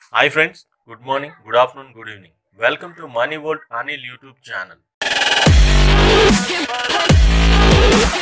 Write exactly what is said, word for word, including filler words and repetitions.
Hi friends, good morning, good afternoon, good evening. Welcome to Money World Anil YouTube channel.